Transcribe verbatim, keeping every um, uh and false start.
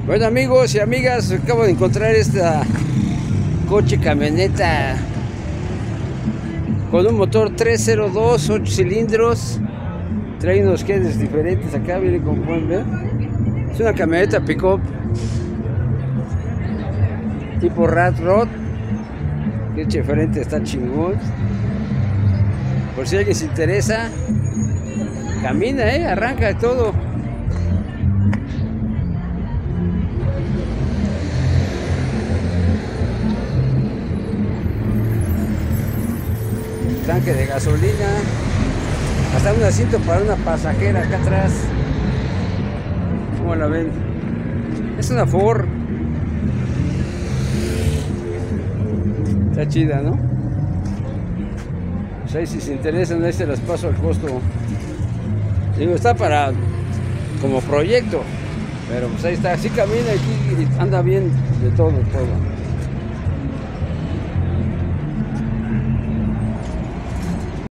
Bueno, amigos y amigas, acabo de encontrar esta coche camioneta con un motor tres cero dos, ocho cilindros. Trae unos heads diferentes acá, miren como pueden ver. Es una camioneta pick-up tipo Rat Rod. Que diferente, está chingón. Por si alguien se interesa, camina, eh, arranca todo. Tanque de gasolina, hasta un asiento para una pasajera acá atrás. ¿Cómo la ven? Es una Ford. Está chida, ¿no? Pues ahí si se interesan, ahí se las paso al costo. Digo, está para como proyecto, pero pues ahí está, así camina y anda bien de todo, todo.